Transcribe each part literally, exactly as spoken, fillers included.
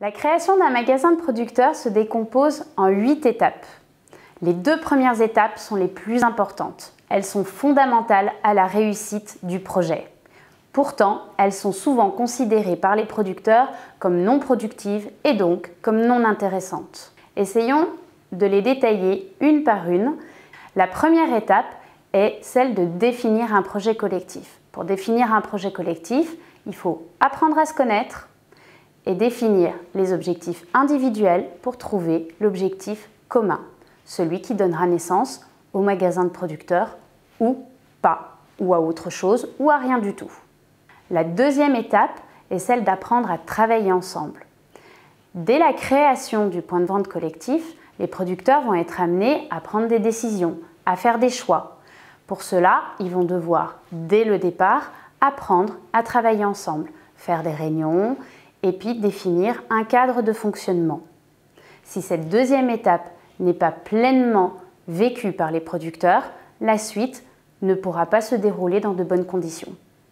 La création d'un magasin de producteurs se décompose en huit étapes. Les deux premières étapes sont les plus importantes. Elles sont fondamentales à la réussite du projet. Pourtant, elles sont souvent considérées par les producteurs comme non productives et donc comme non intéressantes. Essayons de les détailler une par une. La première étape est celle de définir un projet collectif. Pour définir un projet collectif, il faut apprendre à se connaître et définir les objectifs individuels pour trouver l'objectif commun, celui qui donnera naissance au magasin de producteurs ou pas, ou à autre chose, ou à rien du tout. La deuxième étape est celle d'apprendre à travailler ensemble. Dès la création du point de vente collectif, les producteurs vont être amenés à prendre des décisions, à faire des choix. Pour cela, ils vont devoir, dès le départ, apprendre à travailler ensemble, faire des réunions et puis définir un cadre de fonctionnement. Si cette deuxième étape n'est pas pleinement vécue par les producteurs, la suite ne pourra pas se dérouler dans de bonnes conditions.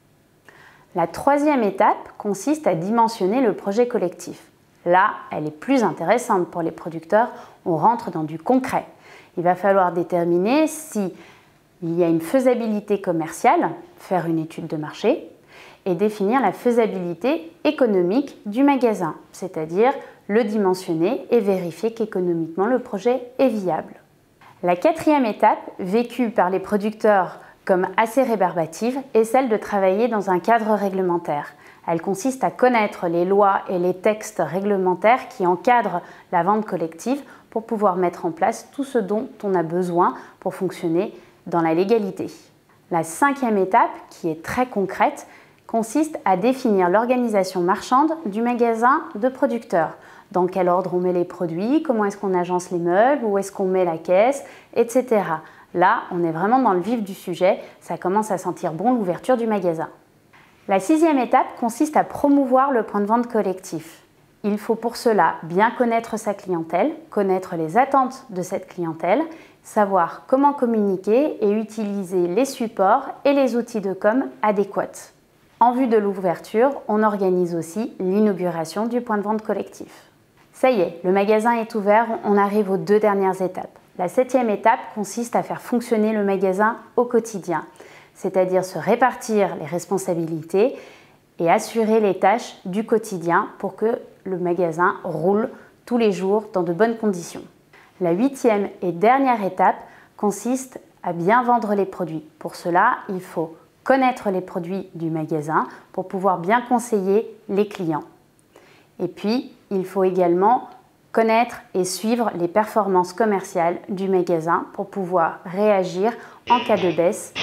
La troisième étape consiste à dimensionner le projet collectif. Là, elle est plus intéressante pour les producteurs, on rentre dans du concret. Il va falloir déterminer s'il y a une faisabilité commerciale, faire une étude de marché, et définir la faisabilité économique du magasin, c'est-à-dire le dimensionner et vérifier qu'économiquement le projet est viable. La quatrième étape, vécue par les producteurs comme assez rébarbative, est celle de travailler dans un cadre réglementaire. Elle consiste à connaître les lois et les textes réglementaires qui encadrent la vente collective pour pouvoir mettre en place tout ce dont on a besoin pour fonctionner dans la légalité. La cinquième étape, qui est très concrète, consiste à définir l'organisation marchande du magasin de producteurs. Dans quel ordre on met les produits, comment est-ce qu'on agence les meubles, où est-ce qu'on met la caisse, et cetera. Là, on est vraiment dans le vif du sujet, ça commence à sentir bon l'ouverture du magasin. La sixième étape consiste à promouvoir le point de vente collectif. Il faut pour cela bien connaître sa clientèle, connaître les attentes de cette clientèle, savoir comment communiquer et utiliser les supports et les outils de com adéquats. En vue de l'ouverture, on organise aussi l'inauguration du point de vente collectif. Ça y est, le magasin est ouvert, on arrive aux deux dernières étapes. La septième étape consiste à faire fonctionner le magasin au quotidien, c'est-à-dire se répartir les responsabilités et assurer les tâches du quotidien pour que le magasin roule tous les jours dans de bonnes conditions. La huitième et dernière étape consiste à bien vendre les produits. Pour cela, il faut connaître les produits du magasin pour pouvoir bien conseiller les clients. Et puis, il faut également connaître et suivre les performances commerciales du magasin pour pouvoir réagir en cas de baisse